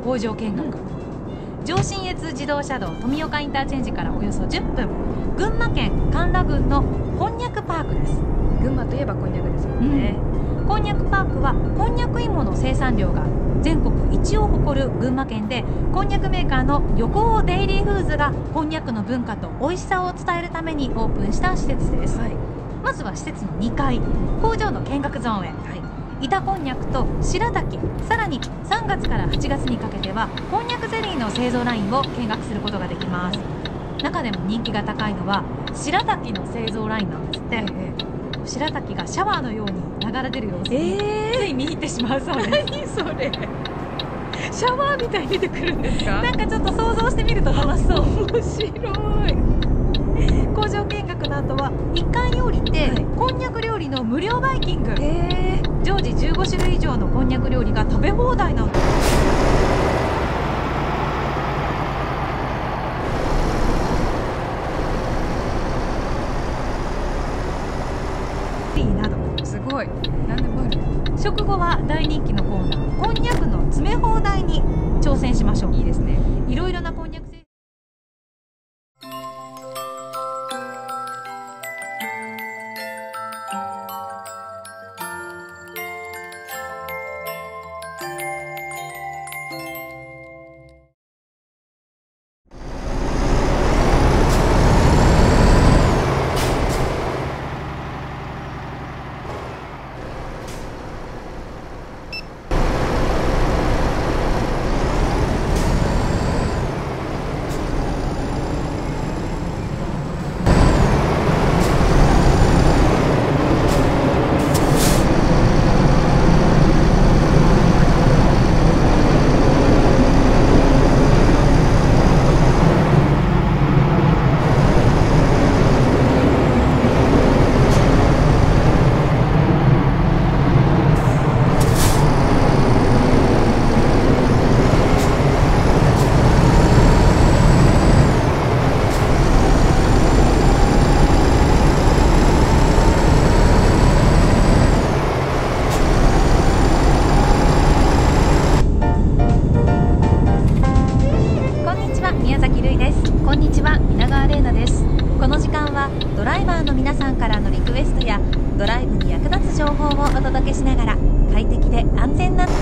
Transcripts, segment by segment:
工場見学、上信越自動車道富岡インターチェンジからおよそ10分、群馬県甘楽郡のこんにゃくパークです。 群馬といえばこんにゃくですよね。 こんにゃくパークはこんにゃく芋の生産量が全国一を誇る群馬県で、こんにゃくメーカーの横尾デイリーフーズがこんにゃくの文化と美味しさを伝えるためにオープンした施設です。まずは施設の2階、工場の見学ゾーンへ。板こんにゃくと白滝、さらに3月から8月にかけてはこんにゃくゼリーの製造ラインを見学することができます。中でも人気が高いのは白滝の製造ラインなんですって。白滝がシャワーのように流れ出る様子につい見入ってしまうそうです。 何それ、シャワーみたいに出てくるんですか？ なんかちょっと想像してみると楽しそう。 面白い。 工場見学の後は1階に降りて、こんにゃく料理の無料バイキング、常時15種類以上のこんにゃく料理が食べ放題なんです。などすごい、何でもある。 食後は大人気のコーナー、こんにゃくの詰め放題に挑戦しましょう。 いいですね。 いろいろなこんにゃくドライバーの皆さんからのリクエストやドライブに役立つ情報をお届けしながら快適で安全な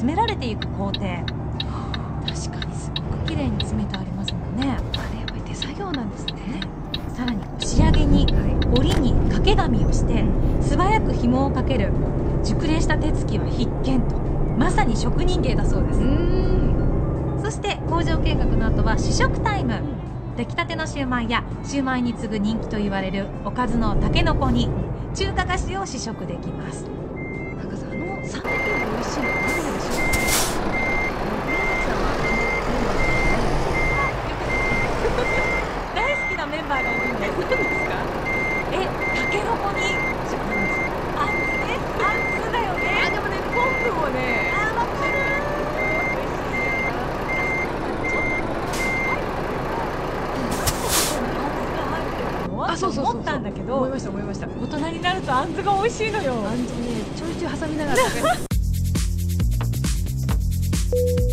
詰められていく工程、 確かにすごく綺麗に詰めてありますもんね。 あれやっぱり手作業なんですね。 さらに仕上げに折りに掛け紙をして素早く紐をかける熟練した手つきは必見と、まさに職人芸だそうです。そして工場見学の後は試食タイム。出来たてのシューマイやシューマイに次ぐ人気と言われるおかずのたけのこに中華菓子を試食できます。 なんかさ、300円も美味しいのは何ででしょうかね。宮崎さんは大好きなメンバーがいるんです。 何ですか？ たけのこにあんずね、あんずだよね。 でもね、昆布もね、 わかる。 そうそうそう思ったんだけど、 思いました思いました。 大人になるとあんずが美味しいのよ。 あんずね、ちょいちょい挟みながら食べる。